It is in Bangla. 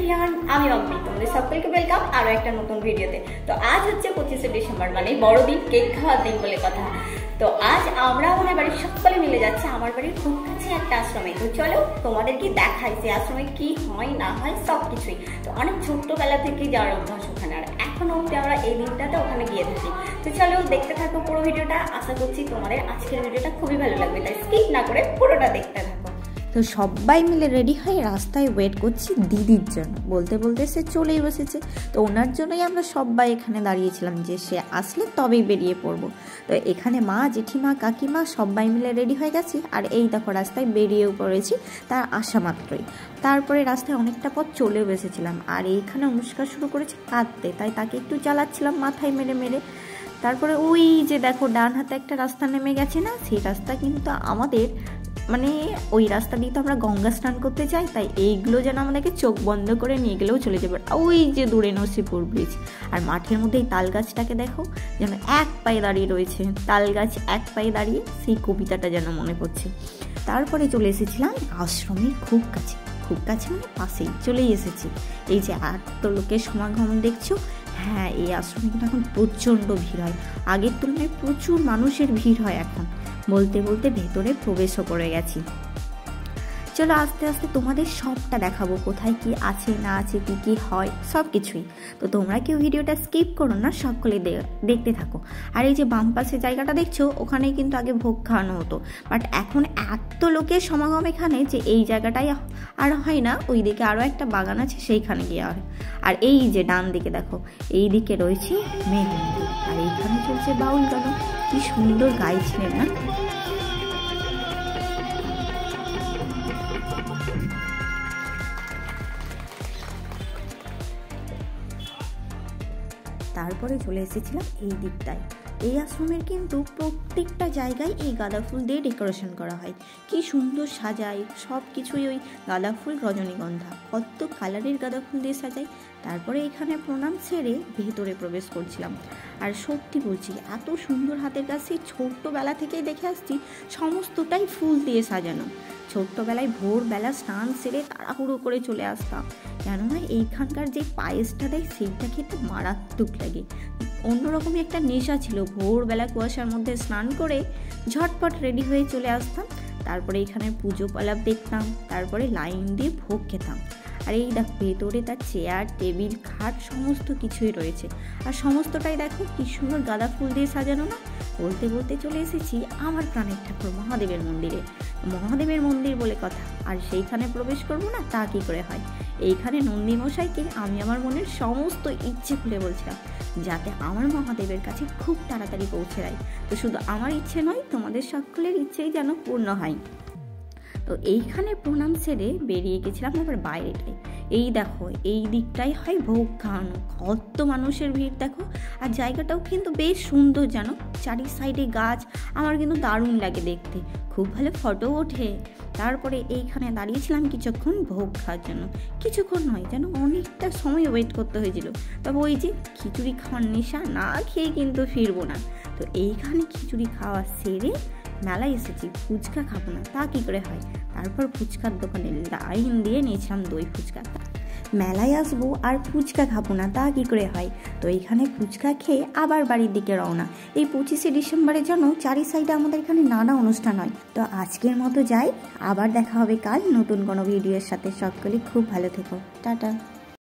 এভরিওয়ান, আমি মাম্পি, তোমাদের সকলকে ওয়েলকাম আরো একটা নতুন ভিডিওতে। তো আজ হচ্ছে 25শে ডিসেম্বর, মানে বড়দিন, কেক খাওয়ার দিন বলে কথা। তো আজ আমরা আমাদের বাড়ির সকলে মিলে যাচ্ছে আমার বাড়ির খুব কাছে একটা আশ্রমে। তো চলো তোমাদেরকে দেখাই যে আশ্রমে কি হয় না হয় সব কিছুই। তো অনেক ছোট্টবেলা থেকেই যাওয়ার অভ্যাস ওখানে, আর এখনো অব্দি আমরা এই দিনটাতে ওখানে গিয়ে থাকি। তো চলো দেখতে থাকো পুরো ভিডিওটা। আশা করছি তোমাদের আজকের ভিডিওটা খুবই ভালো লাগবে, তাই স্কিপ না করে পুরোটা দেখতে থাকো। তো সবাই মিলে রেডি হয়ে রাস্তায় ওয়েট করছি দিদির জন্য। বলতে বলতে সে চলেই বসেছে। তো ওনার জন্যই আমরা সবাই এখানে দাঁড়িয়েছিলাম যে সে আসলে তবেই বেরিয়ে পড়বো। তো এখানে মা, জেঠিমা, কাকিমা সবাই মিলে রেডি হয়ে গেছি। আর এই দেখো রাস্তায় বেরিয়েও পড়েছি তার আসা মাত্রই। তারপরে রাস্তায় অনেকটা পথ চলেও বসেছিলাম। আর এইখানে অনুষ্কা শুরু করেছে কাঁদতে, তাই তাকে একটু চালাচ্ছিলাম মাথায় মেরে মেরে। তারপরে ওই যে দেখো ডান হাতে একটা রাস্তা নেমে গেছে না, সেই রাস্তা কিন্তু আমাদের, মানে ওই রাস্তা দিয়ে তো আমরা গঙ্গা স্নান করতে চাই, তাই এইগুলো যেন আমাদেরকে চোখ বন্ধ করে নিয়ে গেলেও চলে যাবে। ওই যে দূরে নসিপুর ব্রিজ। আর মাঠের মধ্যে এই তাল গাছটাকে দেখো, যেন এক পায়ে দাঁড়িয়ে রয়েছে। তাল গাছ এক পায়ে দাঁড়িয়ে, সেই কবিতাটা যেন মনে পড়ছে। তারপরে চলে এসেছিলাম আশ্রমের খুব কাছে মানে পাশেই চলেই এসেছি। এই যে এত লোকের সমাগম দেখছো, হ্যাঁ এই আশ্রমে কিন্তু এখন প্রচণ্ড ভিড় হয়। আগের তুলনায় প্রচুর মানুষের ভিড় হয় এখন। বলতে বলতে ভেতরে প্রবেশও করে গেছি। চলো আস্তে আস্তে তোমাদের সবটা দেখাবো, কোথায় কি আছে না আছে, কি কি হয় সব কিছুই। তো তোমরা কেউ ভিডিওটা স্কিপ করো না, সকলে দেখতে থাকো। আর এই যে বাম পাশে জায়গাটা দেখছো, ওখানেই কিন্তু আগে ভোগ খাওয়ানো হতো। বাট এখন এত লোকের সমাগম এখানে যে এই জায়গাটাই আর হয় না, ওই দিকে আরও একটা বাগান আছে, সেইখানে গিয়ে আর। আর এই যে ডান দিকে দেখো, এই দিকে রয়েছে মেহেন্দি, আর এইখানে চলছে বাউল গান। কি সুন্দর গাইছিলেন না। তারপরে চলে এসেছিলাম এই দিকটায়। এই আশ্রমের কিন্তু প্রত্যেকটা জায়গায় এই গাঁদা ফুল দিয়ে ডেকোরেশন করা হয়। কি সুন্দর সাজায় সব কিছুই, ওই গাঁদা ফুল, রজনীগন্ধা, কত কালারের গাঁদা ফুল দিয়ে সাজায়। তারপরে এখানে প্রণাম সেরে ভেতরে প্রবেশ করছিলাম। আর সত্যি বলছি, এত সুন্দর হাতের কাছে ছোট্টবেলা থেকেই দেখে আসছি, সমস্তটাই ফুল দিয়ে সাজানো। ছোট্টবেলায় ভোরবেলা স্নান সেরে তাড়াহুড়ো করে চলে আসতাম, কেননা এইখানকার যে পায়েসটা দেয় সেইটা খেতে মারাত্মক লাগে। অন্যরকমই একটা নেশা ছিল। ভোরবেলা কুয়াশার মধ্যে স্নান করে ঝটপট রেডি হয়ে চলে আসতাম। তারপরে এখানে পুজো পালাপ দেখতাম, তারপরে লাইন দিয়ে ভোগ খেতাম। আর এই দেখো ভেতরে তার চেয়ার, টেবিল, খাট সমস্ত কিছুই রয়েছে। আর সমস্তটাই দেখো কি সুন্দর গাঁদা ফুল দিয়ে সাজানো না। বলতে বলতে চলে এসেছি আমার প্রাণের ঠাকুর মহাদেবের মন্দিরে। মহাদেবের মন্দির বলে কথা, আর সেইখানে প্রবেশ করবো না তা কি করে হয়। এইখানে নন্দী মশাইকে আমি আমার মনের সমস্ত ইচ্ছে খুলে বলছিলাম, যাতে আমার মহাদেবের কাছে খুব তাড়াতাড়ি পৌঁছে দেয়। তো শুধু আমার ইচ্ছে নয়, তোমাদের সকলের ইচ্ছেই যেন পূর্ণ হয়। তো এইখানে প্রণাম সেরে বেরিয়ে গেছিলাম আবার বাইরেটায়। এই দেখো এই দিকটাই হয় ভোগ খাওয়ানো। কত মানুষের ভিড় দেখো। আর জায়গাটাও কিন্তু বেশ সুন্দর, জানো, চারি সাইডে গাছ। আমার কিন্তু দারুণ লাগে দেখতে, খুব ভালো ফটো ওঠে। তারপরে এইখানে দাঁড়িয়েছিলাম কিছুক্ষণ ভোগ খাওয়ার জন্য। কিছুক্ষণ নয়, যেন অনেকটা সময় ওয়েট করতে হয়েছিল। তবে ওই যে খিচুড়ি খাওয়ার নেশা, না খেয়ে কিন্তু ফিরবো না। তো এইখানে খিচুড়ি খাওয়া সেরে মেলায় এসেছি, ফুচকা খাবো না তা কী করে হয়। তারপর ফুচকার দোকানে লাইন দিয়ে নিয়েছিলাম দই ফুচকা। মেলায় আসবো আর ফুচকা খাবো না তা কী করে হয়। তো এইখানে ফুচকা খেয়ে আবার বাড়ির দিকে রওনা। এই 25শে ডিসেম্বরে যেন চারি সাইডে আমাদের এখানে নানা অনুষ্ঠান হয়। তো আজকের মতো যাই, আবার দেখা হবে কাল নতুন কোনো ভিডিওর সাথে। সকলে খুব ভালো থেকো, টাটা।